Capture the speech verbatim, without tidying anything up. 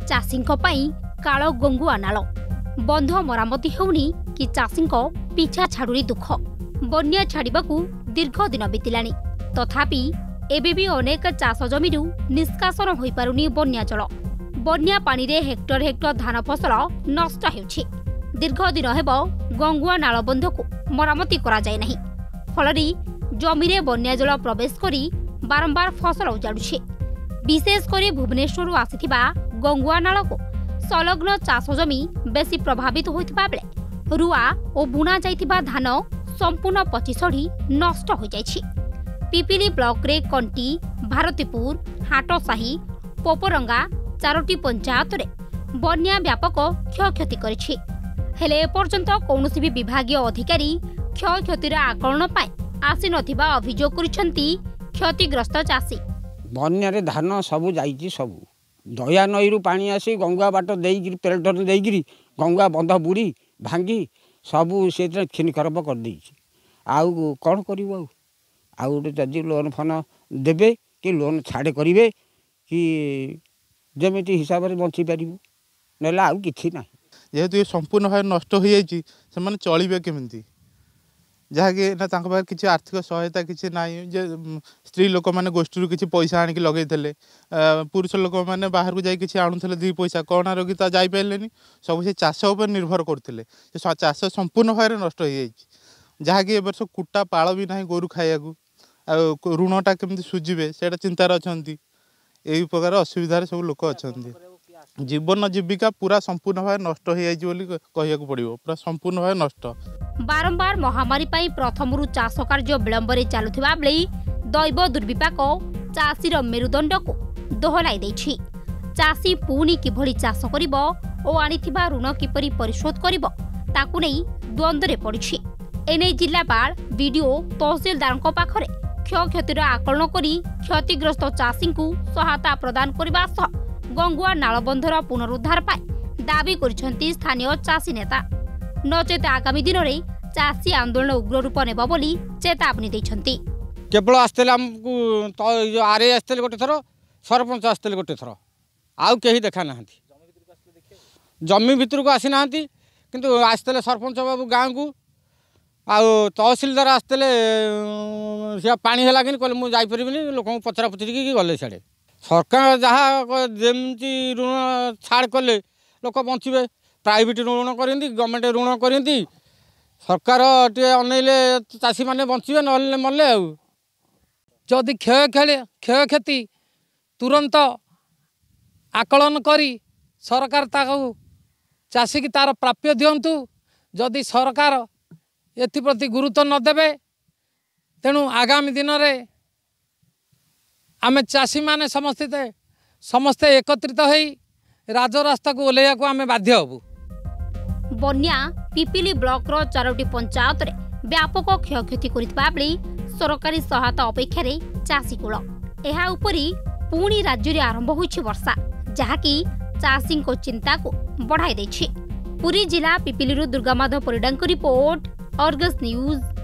चाषी काल गंगुआ नाल बंध मरामती होउनी कि चाषी पिछा छाड़ुरी दुख बन्या छाड़ाकू दीर्घ दिन बीतिलानी तथापि एबे भी अनेक चाष जमी निष्कासन हो पारुनी बन्या जल बन्या पानी रे हेक्टर हेक्टर धान फसल नष्ट हेउछि। दीर्घ दिन हेब गंगुआ नाल बंध को मरामती करा जाय नाही फलरी जमी रे बन्या जल प्रवेश करी बारंबार फसल उजाड़ुछि। विशेष करी भुवनेश्वर आसिथिबा गंगुआ नाल को संलग्न चाष जमी बेसी प्रभावित होइथिबा बेले रुआ और बुना जाइथिबा धान संपूर्ण पची सड़ी नष्ट हो जाइछि। पिपिली ब्लॉक रे कंटी भारतीपुर हाटसाही पोपरंगा चारोटी पंचायत रे बन्या व्यापक क्षयक्षति करिछि हेले एपर्यंत कौनसी भी विभागीय अधिकारी क्षयक्षतिर आकलन पाए आसी नथिबा अभियोग करिसंती क्षतिग्रस्त चाषी। बन्या रे धान सबु जाइछि सबु दया नई रु पानी आसी गंगा बाट देइगिरी पेल्टर देइगिरी गंगा बंध बुड़ी भांगी सबू से खिन खराब कर देइछि। आउ कौन करिवो आउ जदि लोन फन देबे कि लोन छाड़े करिवे कि जमिति हिसाब रे बंची पारिबो नेला आउ किछि ना जेहेतु ये संपूर्ण भाव नष्ट हो जाइछि से माने चलिबे केमिति जहाँकि ना तांको पाखे किसी आर्थिक सहायता किसी ना जे स्त्री लोक मैंने गोष्ठी किसी पैसा आनिक लगे पुरुष लोक मैंने बाहर को जाई किसी आणुले दी पैसा कौन रोगी तो जापारे सब से चाष उपर निर्भर करते चाष संपूर्ण भाव नष्ट हो जाइए जहाँकि ए वर्ष कुटा पाल भी ना गोरु खाइबा ऋणटा केमती सुझे से चिंतार अच्छा यही प्रकार असुविधार सब लोक अच्छा जीवन जीविका पूरा संपूर्ण भाव नष्ट हो जाइए पड़ो पूरा संपूर्ण भाव नष्ट। बारंबार महामारी पाई प्रथमरु चाष कार्य विलंबरे चालुथिबा बेले दैव दुर्विपाक चाषीर मेरुदंड को दोहलाई दैछि। चाषी पुणी किभଳି चाष करिबो ओ आनिथिबा ऋण किपरि परिशोध करिबो ताकु नै द्वंद्वरे पड़िछि। एनै जिल्लापाल वीडियो तहसीलदारଙ୍କ पाखरे क्षयक्षतिर आकलन करी क्षतिग्रस्त चाषी को सहायता प्रदान करबा सह गंगुआ नालबंधर पुनरुद्धार पाए दाबी करिसंती स्थानीय चाषी नेता। नचेत आगामी दिन में चाषी आंदोलन उग्र रूप नेब बोली चेतावनी दैछंती। केवल आसते आमको तो आरे आसते गोटे थर सरपंच आसते गोटे थर आउ कहीं देखा ना जमी भितर को आसी ना किंतु आसते सरपंच बाबू गाँव को आउ तहसीलदार आसते सी पानी है कि कहले मुझे जापरि लोक पचरा पचरिकी गले साड़े सरकार जहाँ जमी ऋण छाड़ कले लोक बचे प्राइवेट ऋण करती गवर्नमेंट ऋण करती सरकार टे अनैले चाषी मैंने बचे ना मले जदि क्षय क्षय क्षति तुरंत आकलन करी सरकार ताकू चाषी की तार प्राप्य दिंतु जदि सरकार एप्रति गुरुत्व नदेवे तेणु आगामी दिन में आम चाषी माने समस्ते समस्ते एकत्रित होई राजरास्ता को ओल्लैया को आम बाध्य हबु। बन्या पिपिली ब्लॉक रो चारोटी पंचायत रे व्यापक क्षयक्षति करितबा बेले सरकारी सहायता अपेक्षा रे चाषी कूल एहा उपरी पुणी राज्य रे आरंभ होइछि वर्षा जहाँकि चाषी को चिंता को बढ़ाई दैछि। पुरी जिला पिपिली दुर्गामाधव परिडांक रिपोर्ट अर्गस न्यूज।